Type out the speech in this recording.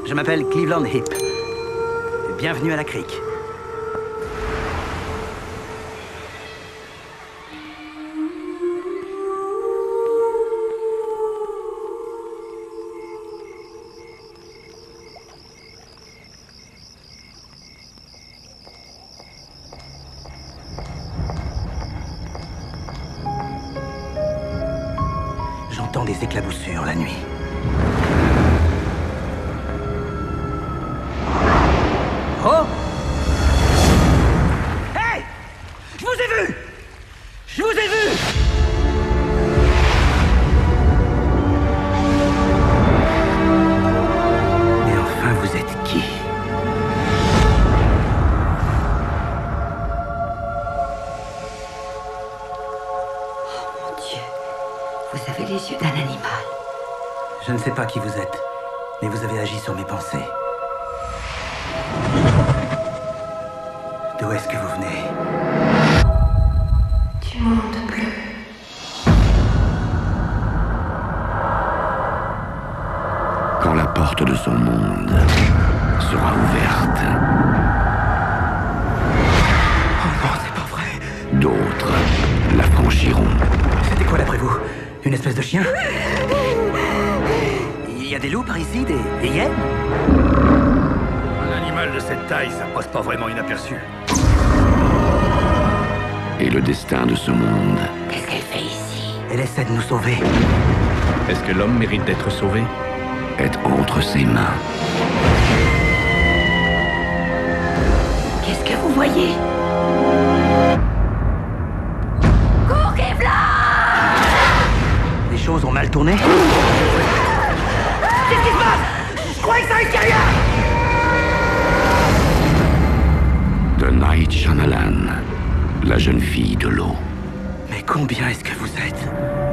Je m'appelle Cleveland Hip. Bienvenue à la crique. J'entends des éclaboussures la nuit. Oh! Hey! Je vous ai vu! Je vous ai vu! Mais enfin, vous êtes qui? Oh mon Dieu, vous avez les yeux d'un animal. Je ne sais pas qui vous êtes, mais vous avez agi sur mes pensées. D'où est-ce que vous venez? Du monde bleu. Quand la porte de son monde sera ouverte, Oh non, c'est pas vrai. d'autres la franchiront. C'était quoi d'après vous? Une espèce de chien? Il y a des loups par ici, des hyènes? Un animal de cette taille, ça passe pas vraiment inaperçu. Et le destin de ce monde Qu'est-ce qu'elle fait ici? Elle essaie de nous sauver. Est-ce que l'homme mérite d'être sauvé? est entre ses mains. Qu'est-ce que vous voyez? Cours, Kevlar! Les choses ont mal tourné. Qu'est-ce qui se passe? Je croyais que ça risquait rien! De Night Shyamalan, la jeune fille de l'eau. Mais combien est-ce que vous êtes?